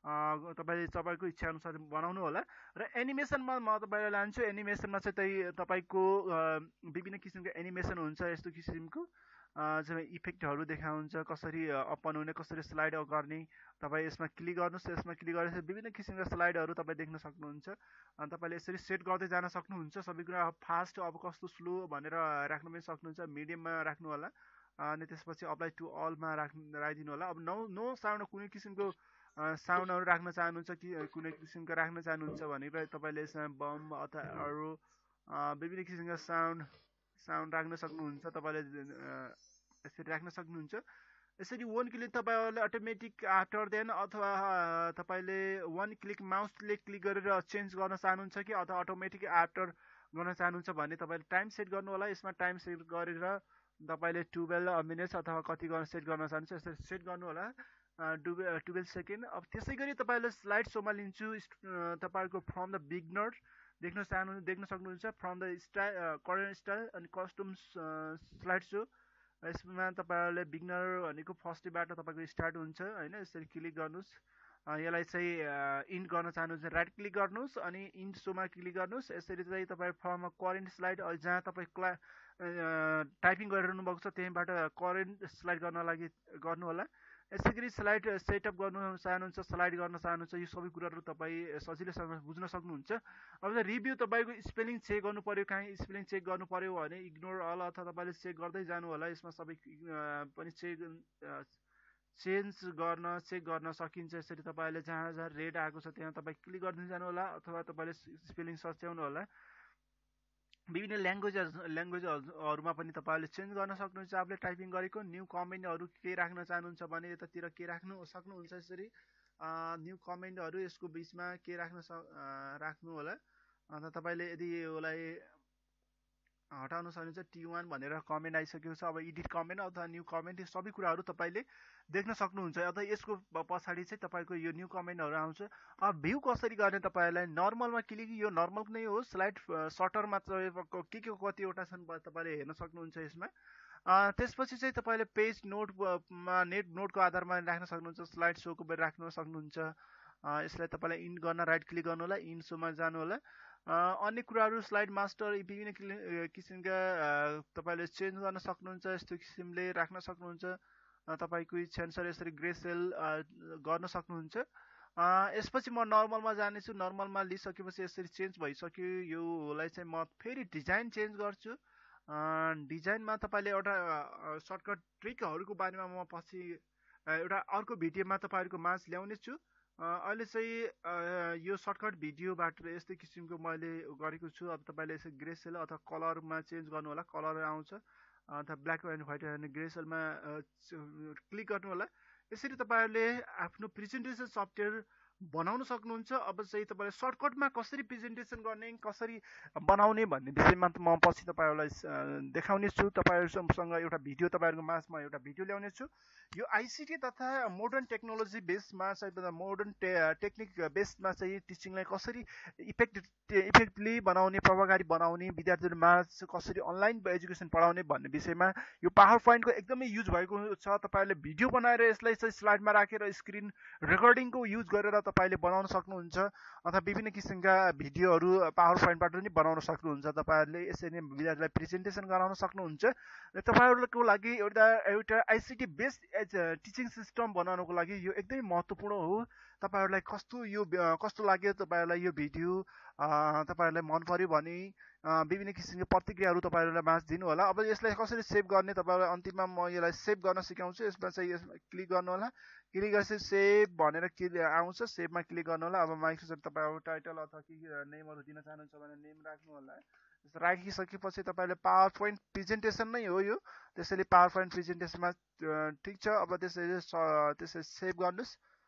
तपाईँले तपाईँको इच्छा अनुसार बनाउनु होला। र एनिमेसनमा म तपाईँलाई लान्छु। एनिमेसनमा चाहिँ त्यही तपाईँको विभिन्न किसिमको एनिमेसन हुन्छ यस्तो किसिमको चाहिँ इफेक्टहरू देखाउँछ, कसरी अप हुने, कसरी स्लाइड गर्ने। तपाईँ यसमा क्लिक गर्नुहोस्, यसमा क्लिक गरेपछि विभिन्न किसिमका स्लाइडहरू तपाईँ देख्न सक्नुहुन्छ। अनि तपाईँले यसरी सेट गर्दै जान सक्नुहुन्छ। सबै कुरा फास्ट, अब कस्तो स्लो भनेर राख्न पनि सक्नुहुन्छ। मिडियममा राख्नु होला अनि त्यसपछि अप्लाई टु अलमा राख्नु राखिदिनु होला। अब नो नो साउन्ड, कुनै किसिमको साउन्डहरू राख्न चाहनुहुन्छ कि कुनै किसिमको राख्न चाहनुहुन्छ भने तपाईँले यसमा बम अथवा अरू विभिन्न किसिमका साउन्ड साउन्ड राख्न सक्नुहुन्छ। तपाईँले यसरी राख्न सक्नुहुन्छ। यसरी वान क्लिक तपाईँहरूले अटोमेटिक आफ्टर देन अथवा तपाईँले वान क्लिक माउसले क्लिक गरेर चेन्ज गर्न चाहनुहुन्छ कि अथवा अटोमेटिक आफ्टर गर्न चाहनुहुन्छ भने तपाईँले टाइम सेट गर्नु होला। यसमा टाइम सेट गरेर तपाईँले टुवेल्भ मिनट्स अथवा कति गर्न सेट गर्न चाहनुहुन्छ यसरी सेट गर्नु होला, टुवेल्भ टुवेल्भ सेकेन्ड। अब त्यसै गरी तपाईँले स्लाइड सोमा लिन्छु तपाईँहरूको फ्रम द बिगनर देख्न चाहनु देख्न सक्नुहुन्छ। From the style, current style अनि कस्टम स्लाइड सो। यसमा तपाईँहरूले बिगनर भनेको फर्स्टबाट तपाईँको स्टार्ट हुन्छ होइन। यसरी क्लिक गर्नुहोस्। यसलाई चाहिँ इन्ड गर्न चाहनुहुन्छ राइट क्लिक गर्नुहोस् अनि इन्ड सोमा क्लिक गर्नुहोस्। यसरी चाहिँ तपाईँ फर्ममा करेन्ट स्लाइड जहाँ तपाईँ क्ला टाइपिङ गरिरहनु भएको छ त्यहीँबाट करेन्ट स्लाइड गर्न लागि गर्नु होला। यसै गरी स्लाइड सेटअप गर्नु चाहनुहुन्छ, स्लाइड गर्न चाहनुहुन्छ, यो सबै कुराहरू तपाईँ सजिलैसँग बुझ्न सक्नुहुन्छ। अब चाहिँ रिभ्यू, तपाईँको स्पेलिङ चेक गर्नु पऱ्यो, काहीँ स्पेलिङ चेक गर्नु पऱ्यो भने इग्नोर अल अथवा तपाईँले चेक गर्दै जानु होला। यसमा सबै पनि चेक चेन्ज गर्न चेक गर्न सकिन्छ। यसरी तपाईँले जहाँ जहाँ रेड आएको छ त्यहाँ तपाईँ क्लिक गरिदिनु जानु होला अथवा तपाईँले स्पेलिङ सच्याउनु होला। विभिन्न ल्याङ्ग्वेज ल्याङ्ग्वेजहरूमा पनि तपाईँले चेन्ज गर्न सक्नुहुन्छ। आफूले टाइपिङ गरेको न्यू कमेन्टहरू के राख्न चाहनुहुन्छ भने यतातिर के राख्नु सक्नुहुन्छ। यसरी न्यू कमेन्टहरू यसको बिचमा के राख्न सक् राख्नु होला। अन्त तपाईँले यदि यसलाई हटाउन सक्नुहुन्छ टी वान भनेर कमेन्ट आइसकेको छ। अब एडिट कमेन्ट अथवा न्यू कमेन्ट यो सबै कुराहरू तपाईँले देख्न सक्नुहुन्छ। अथवा यसको पछाडि चाहिँ तपाईँको यो न्यू कमेन्टहरू आउँछ। अब भ्यू कसरी गर्ने तपाईँलाई नर्मलमा क्लिक, यो नर्मल नै हो, स्लाइड सर्टरमा के के कतिवटा छन् तपाईँले हेर्न सक्नुहुन्छ यसमा। त्यसपछि चाहिँ तपाईँले पेज नोटमा नेट नोटको आधारमा राख्न सक्नुहुन्छ। स्लाइड सोको राख्न सक्नुहुन्छ। यसलाई तपाईँलाई इन्ड गर्न राइट क्लिक गर्नु होला, इन्ड सोमा जानु होला। अन्य कुराहरू स्लाइड मास्टर विभिन्न किसिमका तपाईँले चेन्ज गर्न सक्नुहुन्छ। यस्तो किसिमले राख्न सक्नुहुन्छ। तपाईँको इच्छा अनुसार यसरी ग्रे सेल गर्न सक्नुहुन्छ। यसपछि म नर्मलमा जानेछु। नर्मलमा लिइसकेपछि यसरी चेन्ज भइसक्यो। योलाई चाहिँ म फेरि डिजाइन चेन्ज गर्छु। डिजाइनमा तपाईँले एउटा सर्टकट ट्रिकहरूको बारेमा म पछि एउटा अर्को भिडियोमा तपाईँहरूको माझ ल्याउने छु। अहिले चाहिँ यो सर्टकट भिडियोबाट यस्तै किसिमको मैले गरेको छु। अब तपाईँले यसो ग्रे सेल अथवा कलरमा चेन्ज गर्नु होला, कलर आउँछ अथवा black and white and grey सेलमा क्लिक गर्नु होला। यसरी तपाईँहरूले आफ्नो प्रेजेन्टेसन सफ्टवेयर बनाउन सक्नुहुन्छ। अब चाहिँ तपाईँले सर्टकटमा कसरी प्रेजेन्टेसन गर्ने, कसरी बनाउने भन्ने विषयमा म पछि तपाईँहरूलाई देखाउने छु। तपाईँहरूसँग एउटा भिडियो तपाईँहरूको माझमा एउटा भिडियो ल्याउने छु। यो आइसिटी तथा मोडर्न टेक्नोलोजी बेसमा चाहिँ मोडर्न टे टेक्निक बेसमा चाहिँ टिचिङलाई कसरी इफेक्ट इफेक्टली बनाउने, प्रभावकारी बनाउने, विद्यार्थीहरू माझ कसरी अनलाइन एजुकेसन पढाउने भन्ने विषयमा यो पावर पोइन्टको एकदमै युज भएको छ। तपाईँहरूले भिडियो बनाएर यसलाई चाहिँ स्लाइडमा राखेर स्क्रिन रेकर्डिङको युज गरेर तपाईँले बनाउन सक्नुहुन्छ अथवा विभिन्न किसिमका भिडियोहरू पावर पोइन्टबाट पनि बनाउन सक्नुहुन्छ। तपाईँहरूले यसरी नै विद्यार्थीलाई प्रेजेन्टेसन गराउन सक्नुहुन्छ। तपाईँहरूको लागि एउटा एउटा आइसिटी बेस्ड टिचिङ सिस्टम बनाउनको लागि यो एकदमै महत्त्वपूर्ण हो। तपाईँहरूलाई कस्तो यो कस्तो लाग्यो, तपाईँहरूलाई यो भिडियो तपाईँहरूलाई मन पर्यो भने विभिन्न किसिमको प्रतिक्रियाहरू तपाईँहरूलाई माझ दिनु होला। अब यसलाई कसरी सेभ गर्ने तपाईँलाई अन्तिममा म यसलाई सेभ गर्न सिकाउँछु। यसमा चाहिँ यसमा क्लिक गर्नु होला। क्लिक गरेपछि सेभ भनेर क्लिक आउँछ, सेभमा क्लिक गर्नु होला। अब माइक्रोसफ्ट तपाईँको टाइटल अथवा के नेमहरू दिन चाहनुहुन्छ भने नेम राख्नु होला। राखिसकेपछि तपाईँले पावर पोइन्ट प्रेजेन्टेसन नै हो यो। त्यसैले पावर पोइन्ट प्रेजेन्टेसनमा ठिक छ। अब त्यसरी त्यसरी सेभ गर्नुहोस्।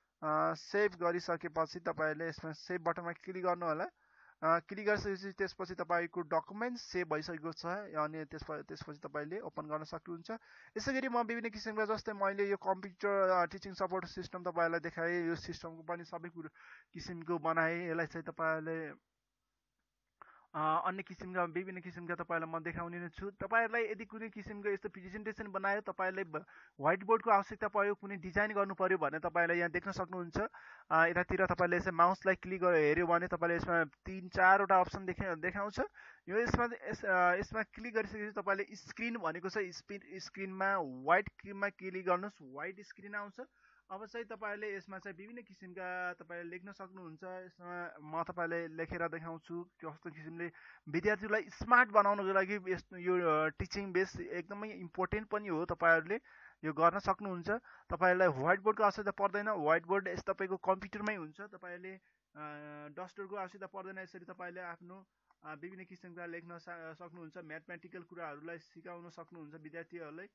सेभ गरिसकेपछि तपाईँले यसमा सेभ बटनमा क्लिक गर्नु होला। क्लिक गरिसकेपछि त्यसपछि तपाईँको डकुमेन्ट सेभ भइसकेको छ अनि त्यसपछि त्यसपछि तपाईँले ओपन गर्न सक्नुहुन्छ। यसै गरी म विभिन्न किसिमका जस्तै मैले यो कम्प्युटर टिचिङ सपोर्ट सिस्टम तपाईँहरूलाई देखाएँ। यो सिस्टमको पनि सबै कुरो किसिमको बनाएँ। यसलाई चाहिँ तपाईँहरूले अन्य किसिमका विभिन्न किसिमका तपाईँलाई म देखाउने नै छु। तपाईँहरूलाई यदि कुनै किसिमको यस्तो प्रेजेन्टेसन बनायो, तपाईँलाई व्हाइट बोर्डको आवश्यकता पर्यो, कुनै डिजाइन गर्नु पर्यो भने तपाईँले यहाँ देख्न सक्नुहुन्छ। यतातिर तपाईँले यसमा माउसलाई क्लिक गरेर हेऱ्यो भने तपाईँले यसमा तिन चारवटा अप्सन देखा देखाउँछ। यो यसमा यसमा क्लिक गरिसकेपछि तपाईँले स्क्रिन भनेको छ, स्पिड स्क्रिनमा व्हाइटमा क्लिक गर्नुहोस्, व्हाइट स्क्रिन आउँछ। अब चाहिँ तपाईँले यसमा चाहिँ विभिन्न किसिमका तपाईँले लेख्न सक्नुहुन्छ। यसमा म तपाईँलाई लेखेर देखाउँछु कस्तो किसिमले विद्यार्थीलाई स्मार्ट बनाउनको लागि यस्तो यो टिचिङ बेस एकदमै इम्पोर्टेन्ट पनि हो। तपाईँहरूले यो गर्न सक्नुहुन्छ। तपाईँलाई व्हाइट बोर्डको आवश्यकता पर्दैन। व्हाइट बोर्ड यस तपाईँको कम्प्युटरमै हुन्छ। तपाईँले डस्टरको आवश्यकता पर्दैन। यसरी तपाईँले आफ्नो विभिन्न किसिमका लेख्न सक्नुहुन्छ। म्याथमेटिकल कुराहरूलाई सिकाउन सक्नुहुन्छ विद्यार्थीहरूलाई।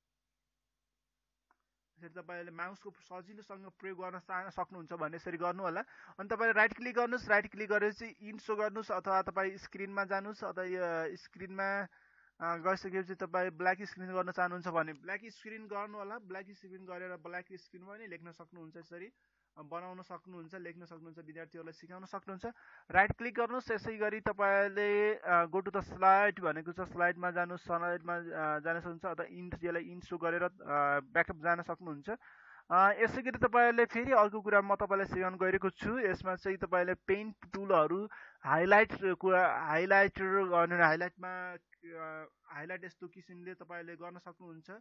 यसरी तपाईँले माउसको सजिलोसँग प्रयोग गर्न सक्नुहुन्छ भने यसरी गर्नु होला। अनि तपाईँले राइट क्लिक गर्नुहोस्, राइट क्लिक गरेपछि इन सो गर्नुहोस्, अथवा तपाईँ स्क्रिनमा जानुहोस्, अथवा यो स्क्रिनमा गइसकेपछि तपाईँ ब्ल्याक स्क्रिन गर्न चाहनुहुन्छ भने ब्ल्याक स्क्रिन गर्नु होला। ब्ल्याक स्क्रिन गरेर ब्ल्याक स्क्रिनमा पनि लेख्न सक्नुहुन्छ, यसरी बनाउन सक्नुहुन्छ, लेख्न सक्नुहुन्छ, विद्यार्थीहरूलाई सिकाउन सक्नुहुन्छ। राइट क्लिक गर्नुहोस्। यसै गरी तपाईँले गो टु द स्लाइड भनेको छ, स्लाइडमा जानुहोस्, स्लाइडमा जान सक्नुहुन्छ, अथवा इन यसलाई इन सो गरेर ब्याकअप जान सक्नुहुन्छ। यसै गरी तपाईँले फेरि अर्को कुरा म तपाईँलाई सिकाउन गइरहेको छु। यसमा चाहिँ तपाईँले पेन टुलहरू, हाइलाइटको हाइलाइटर गर्नु, हाइलाइटमा हाइलाइट यस्तो किसिमले तपाईँले गर्न सक्नुहुन्छ,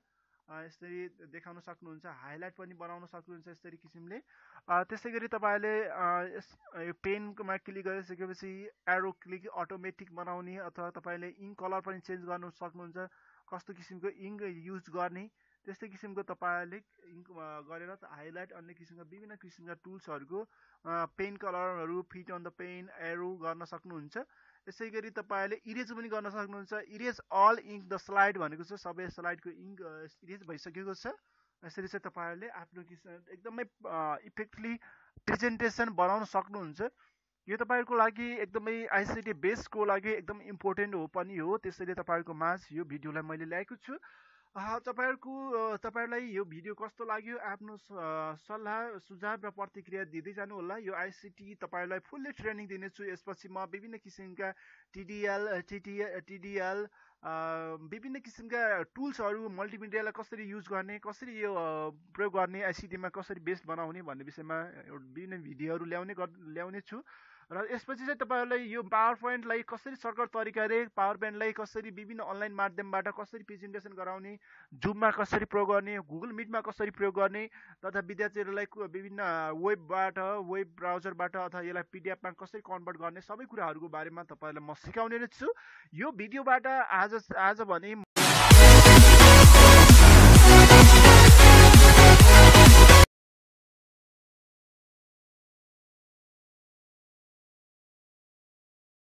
यसरी देखाउन सक्नुहुन्छ। हाइलाइट पनि बनाउन सक्नुहुन्छ यसरी किसिमले। त्यसै गरी तपाईँले यस पेनमा क्लिक गरिसकेपछि एरो क्लिक अटोमेटिक बनाउने, अथवा तपाईँले इङ्क कलर पनि चेन्ज गर्न सक्नुहुन्छ, कस्तो किसिमको इङ्क युज गर्ने त्यस्तै किसिमको तपाईँले इङ्क गरेर हाइलाइट अन्य किसिमका विभिन्न किसिमका टुल्सहरूको पेन कलरहरू, fit on the pen, arrow गर्न सक्नुहुन्छ। यसै गरी तपाईँले इरेज पनि गर्न सक्नुहुन्छ। Erase all ink the slide भनेको छ, सबै स्लाइडको इङ्क इरेज भइसकेको छ। यसरी चाहिँ तपाईँहरूले आफ्नो किसिम एकदमै इफेक्टली प्रेजेन्टेसन बनाउन सक्नुहुन्छ। यो तपाईँहरूको लागि एकदमै आइसिटी बेसको लागि एकदम इम्पोर्टेन्ट हो पनि हो। त्यसैले तपाईँहरूको माझ यो भिडियोलाई मैले ल्याएको छु। तपाईँहरूको तपाईँहरूलाई यो भिडियो कस्तो लाग्यो, आफ्नो सल्लाह सुझाव र प्रतिक्रिया दिँदै जानु होला। यो आइसिटी तपाईँहरूलाई फुल्ली ट्रेनिङ दिनेछु। यसपछि म विभिन्न किसिमका टिडिएल टिटी टिडिएल विभिन्न किसिमका टुल्सहरू, मल्टिमिडियालाई कसरी युज गर्ने, कसरी यो प्रयोग गर्ने, आइसिटीमा कसरी बेस बनाउने भन्ने विषयमा विभिन्न भिडियोहरू ल्याउने ल्याउने छु। र यसपछि चाहिँ तपाईँहरूलाई यो पावर पोइन्टलाई कसरी सर्टकट तरिकाले, पावर पोइन्टलाई कसरी विभिन्न अनलाइन माध्यमबाट कसरी प्रेजेन्टेसन गराउने, जुममा कसरी प्रयोग गर्ने, गुगल मिटमा कसरी प्रयोग गर्ने, तथा विद्यार्थीहरूलाई विभिन्न वेबबाट, वेब ब्राउजरबाट अथवा यसलाई पिडिएफमा कसरी कन्भर्ट गर्ने, सबै कुराहरूको बारेमा तपाईँहरूलाई म सिकाउने नै छु। यो भिडियोबाट आज आज भने